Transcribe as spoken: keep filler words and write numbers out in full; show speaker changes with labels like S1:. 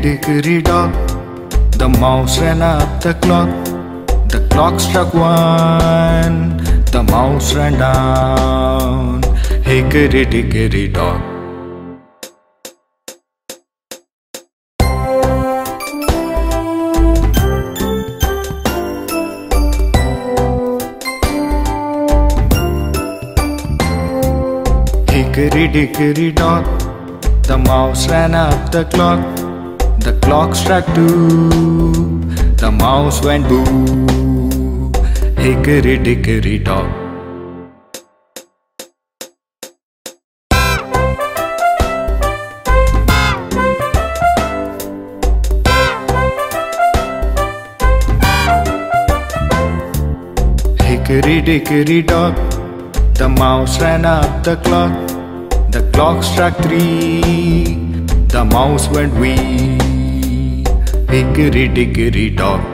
S1: Hickory dock, the mouse ran up the clock. The clock struck one, the mouse ran down. Hickory dickory dock. Hickory dickory dock, the mouse ran up the clock. The clock struck two, the mouse went boo. Hickory dickory dock. Hickory dickory dock, the mouse ran up the clock. The clock struck three, the mouse went wee. Hickory dickory dock.